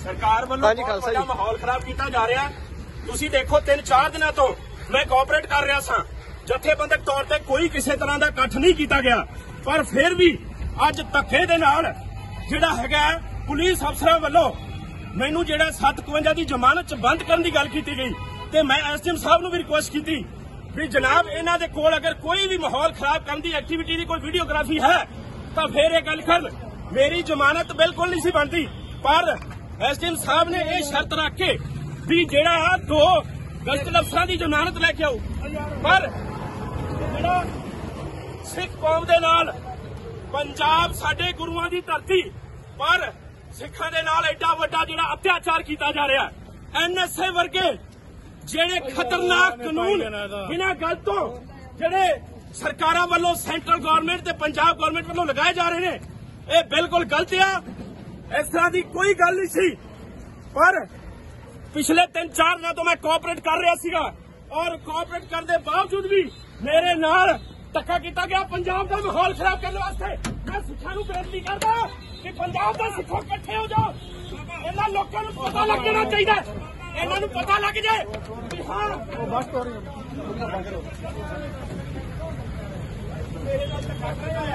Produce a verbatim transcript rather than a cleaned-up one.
सरकार वालों बहुत बड़ा माहौल खराब किया जा रहा। तुसीं देखो तीन चार दिनों तो मैं कोऑपरेट कर रहा सा, जथेबंदक तौर पर कोई किसी तरह का इकट्ठ नहीं किया गया, पर फिर भी अज धक्के दे नाल जिहड़ा हैगा पुलिस अफसरां वालों मैनू जिहड़ा सत्त इकवंजा की जमानत च बंद करने की गल की गई, तो मैं एस डी एम साहब नूं भी रिक्वेस्ट की भी जनाब इन्हां दे कोल अगर कोई भी माहौल खराब करने की एक्टिविटी की कोई वीडियोग्राफी है तो फिर यह गल कर मेरी जमानत बिल्कुल नहीं सी बनती। पर एस डी एम साहब ने यह शर्त रख के भी जिहड़ा दो गलत अफसरां की जमानत लैके आओ, पर जिहड़ा सिख कौम दे नाल पंजाब साडे गुरुआं दी धरती पर सिखां दे नाल एडा वड्डा जिहड़ा अत्याचार किया जा रहा है। एन एस ए वर्गे जेड़े खतरनाक कानून बिना गल तो जेड़े सरकारां वालों सेंट्रल गवर्नमेंट ते पंजाब गवर्नमेंट वालों लगाए जा रहे हैं, ये बिल्कुल गलत आ। इस तरह की कोई गल नहीं सी, पर पिछले तीन चार दिन तो मैं कोऑपरेट कर रहा सीगा और कोऑपरेट करने के बावजूद भी मेरे नाल धक्का किया गया पंजाब का माहौल खराब करने वास्ते। मैं सिखां नूं बेनती करदा कि पंजाब का सिखो इकट्ठे हो जाओ, इन्हां लोकां नूं पता लग जाना चाहिए, इन्हां नूं पता लग जाए कि हाँ मेरे नाल धक्का कर रहे